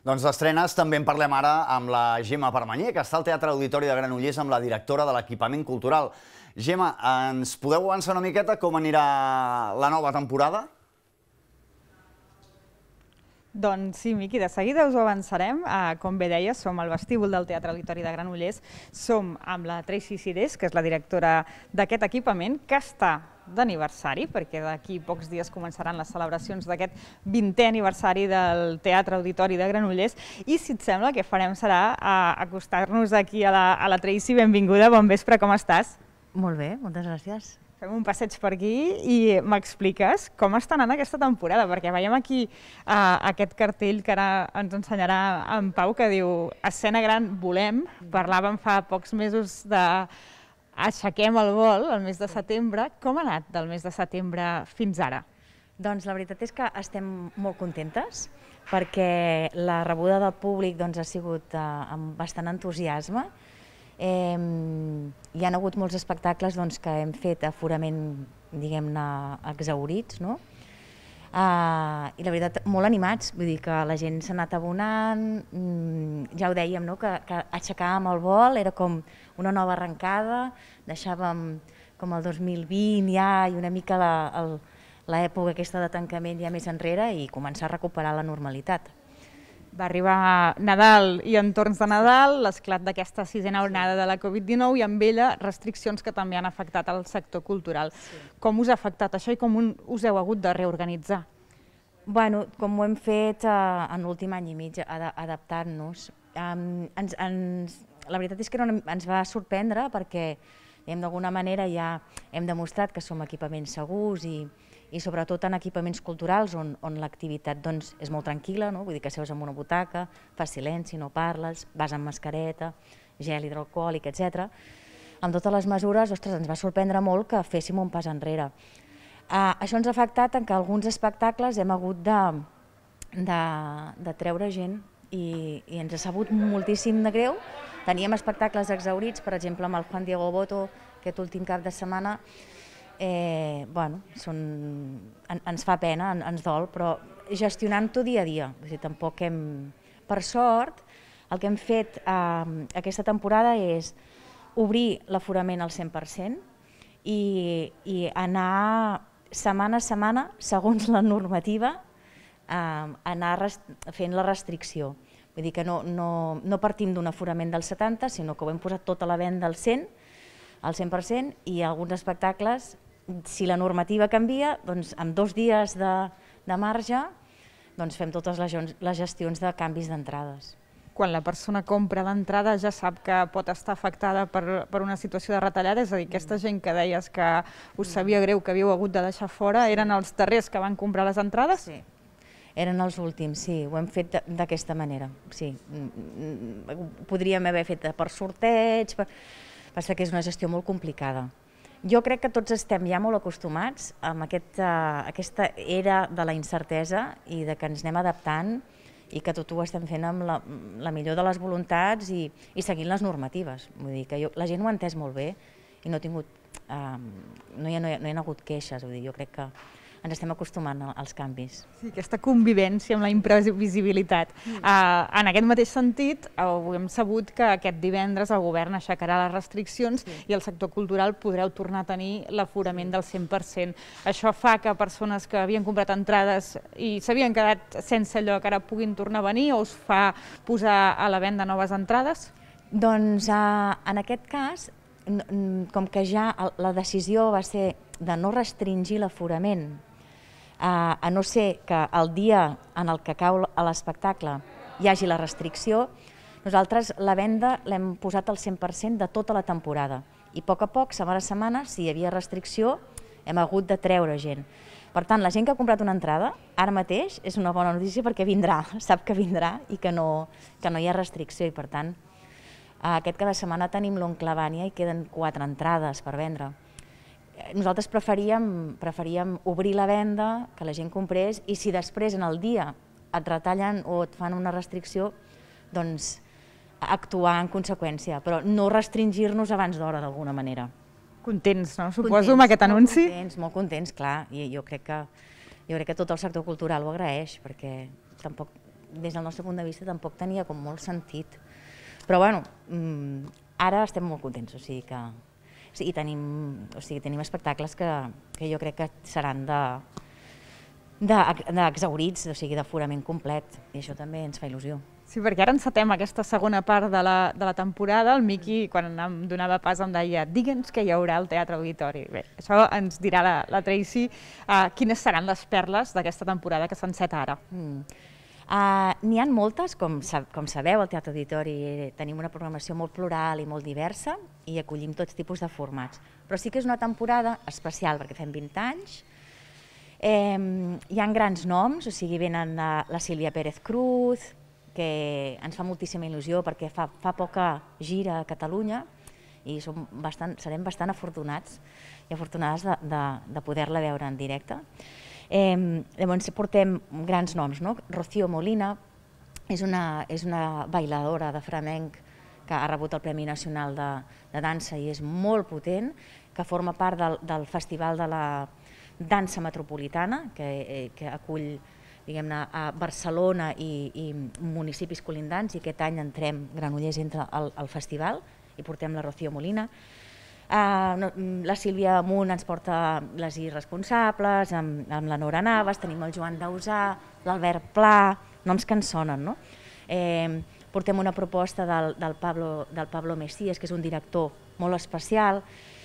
Doncs d'estrenes també en parlem ara amb la Gemma Permanyer, que està al Teatre Auditori de Granollers amb la directora de l'Equipament Cultural. Gemma, ens podeu avançar una miqueta com anirà la nova temporada? Doncs sí, Miqui, de seguida us ho avançarem. Com bé deies, som al vestíbul del Teatre Auditori de Granollers. Som amb la Tracy Cires, que és la directora d'aquest equipament, que està d'aniversari, perquè d'aquí pocs dies començaran les celebracions d'aquest 20è aniversari del Teatre Auditori de Granollers. I si et sembla, el que farem serà acostar-nos aquí a la Tracy. Benvinguda, bon vespre, com estàs? Molt bé, moltes gràcies. Fem un passeig per aquí i m'expliques com està anant aquesta temporada, perquè veiem aquí aquest cartell que ara ens ensenyarà en Pau, que diu Escena gran volem. Parlàvem fa pocs mesos de Aixequem el vol, el mes de setembre. Com ha anat del mes de setembre fins ara? Doncs la veritat és que estem molt contentes, perquè la rebuda del públic ha sigut amb bastant entusiasme. Hi ha hagut molts espectacles que hem fet aforament, diguem-ne, exhaurits, no? I la veritat, molt animats, vull dir que la gent s'ha anat abonant, ja ho dèiem, no? Que aixecàvem el vol, era com una nova arrencada, deixàvem com el 2020 ja i una mica l'època aquesta de tancament ja més enrere i començar a recuperar la normalitat. Va arribar Nadal i entorns de Nadal, l'esclat d'aquesta sisena onada de la Covid-19 i amb ella restriccions que també han afectat el sector cultural. Com us ha afectat això i com us heu hagut de reorganitzar? Bueno, com ho hem fet en l'últim any i mig, adaptant-nos. La veritat és que ens va sorprendre perquè d'alguna manera ja hem demostrat que som equipaments segurs i sobretot en equipaments culturals on l'activitat és molt tranquil·la, vull dir que seus en una butaca, fas silenci, no parles, vas amb mascareta, gel hidroalcohòlic, etc. Amb totes les mesures, ostres, ens va sorprendre molt que féssim un pas enrere. Això ens ha afectat en que alguns espectacles hem hagut de treure gent i ens ha sabut moltíssim de greu. Teníem espectacles exhaurits, per exemple amb el Juan Diego Boto, aquest últim cap de setmana. Ens fa pena, ens dol, però gestionant-ho dia a dia. Tampoc hem... Per sort, el que hem fet aquesta temporada és obrir l'aforament al 100% i anar setmana a setmana, segons la normativa, anar fent la restricció. Vull dir que no partim d'un aforament del 70, sinó que ho hem posat tota la venda al 100%, i alguns espectacles, si la normativa canvia, amb 2 dies de marge fem totes les gestions de canvis d'entrades. Quan la persona compra l'entrada ja sap que pot estar afectada per una situació de retallada, és a dir, aquesta gent que deies que us sabia greu que havíeu hagut de deixar fora, eren els darrers que van comprar les entrades? Sí, eren els últims, sí, ho hem fet d'aquesta manera, sí. Podríem haver fet per sorteig, passa que és una gestió molt complicada. Jo crec que tots estem ja molt acostumats a aquesta era de la incertesa i que ens anem adaptant i que tot ho estem fent amb la millor de les voluntats i seguint les normatives. Vull dir que la gent ho ha entès molt bé i no hi ha hagut queixes. Jo crec que ens estem acostumant als canvis. Sí, aquesta convivència amb la imprevisibilitat. En aquest mateix sentit, hem sabut que aquest divendres el govern aixecarà les restriccions i el sector cultural podreu tornar a tenir l'aforament del 100%. Això fa que persones que havien comprat entrades i s'havien quedat sense lloc ara puguin tornar a venir o us fa posar a la venda noves entrades? Doncs en aquest cas, com que ja la decisió va ser de no restringir l'aforament, a no ser que el dia en el que cau l'espectacle hi hagi la restricció, nosaltres la venda l'hem posat al 100% de tota la temporada. I a poc, setmana a setmana, si hi havia restricció, hem hagut de treure gent. Per tant, la gent que ha comprat una entrada, ara mateix és una bona notícia perquè vindrà, sap que vindrà i que no hi ha restricció. I per tant, aquest cada setmana tenim l'Oncle Vània i queden 4 entrades per vendre. Nosaltres preferíem obrir la venda, que la gent comprés, i si després en el dia et retallen o et fan una restricció, doncs actuar en conseqüència, però no restringir-nos abans d'hora d'alguna manera. Contents, no? Suposo, amb aquest anunci? Molt contents, clar, i jo crec que tot el sector cultural ho agraeix, perquè tampoc des del nostre punt de vista tampoc tenia com molt sentit. Però bueno, ara estem molt contents, o sigui que tenim espectacles que jo crec que seran d'exhaurits, o sigui, d'aforament complet, i això també ens fa il·lusió. Sí, perquè ara encetem aquesta segona part de la temporada. El Miqui, quan em donava pas, em deia digue'ns què hi haurà al Teatre Auditori. Bé, això ens dirà la Tracy. Quines seran les perles d'aquesta temporada que s'enceta ara? N'hi ha moltes, com sabeu, al Teatre Auditori tenim una programació molt plural i molt diversa i acollim tots tipus de formats. Però sí que és una temporada especial perquè fem 20 anys. Hi ha grans noms, o sigui, venen la Sílvia Pérez Cruz, que ens fa moltíssima il·lusió perquè fa poca gira a Catalunya i serem bastant afortunats i afortunades de poder-la veure en directe. Llavors portem grans noms, no? Rocío Molina és una bailadora de flamenc que ha rebut el Premi Nacional de Dansa i és molt potent, que forma part del Festival de la Dansa Metropolitana, que acull a Barcelona i municipis colindants, i aquest any Granollers entra al festival i portem la Rocío Molina. La Sílvia Amunt ens porta Les Irresponsables, amb la Nora Navas, tenim el Joan Dausà, l'Albert Pla, noms que ens sonen, no? Portem una proposta del Pablo Messias, que és un director molt especial.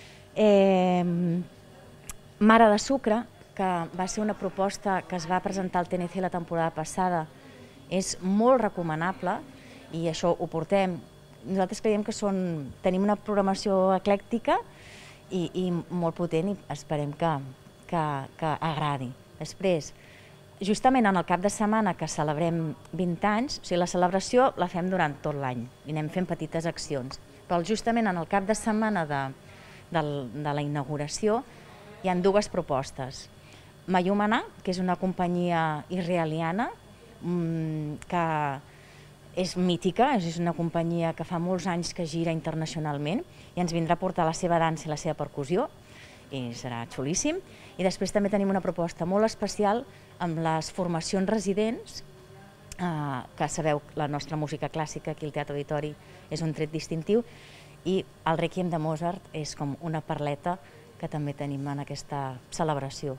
Mare de Sucre, que va ser una proposta que es va presentar al TNC la temporada passada, és molt recomanable i això ho portem. Nosaltres creiem que tenim una programació eclèctica i molt potent i esperem que agradi. Després, justament en el cap de setmana que celebrem 20 anys, o sigui, la celebració la fem durant tot l'any i anem fent petites accions, però justament en el cap de setmana de la inauguració hi ha dues propostes. Mayumana, que és una companyia israeliana que és mítica, és una companyia que fa molts anys que gira internacionalment i ens vindrà a portar la seva dansa i la seva percussió i serà xulíssim. I després també tenim una proposta molt especial amb les formacions residents, que sabeu, la nostra música clàssica aquí al Teatre Auditori és un tret distintiu, i el Rèquiem de Mozart és com una perleta que també tenim en aquesta celebració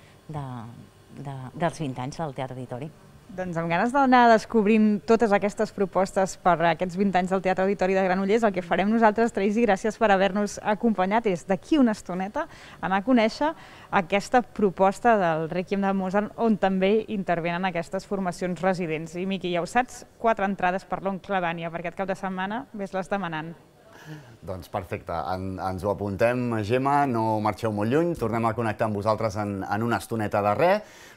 dels 20 anys del Teatre Auditori. Doncs amb ganes d'anar descobrint totes aquestes propostes per aquests 20 anys del Teatre Auditori de Granollers, el que farem nosaltres, Tracy, gràcies per haver-nos acompanyat, és d'aquí una estoneta anar a conèixer aquesta proposta del Rèquiem de Mozart, on també intervenen aquestes formacions residents. I Miqui, ja ho saps, 4 entrades per l'Oncle Vània per aquest cap de setmana, ves-les demanant. Doncs perfecte, ens ho apuntem, Gemma, no marxeu molt lluny, tornem a connectar amb vosaltres en una estoneta de res.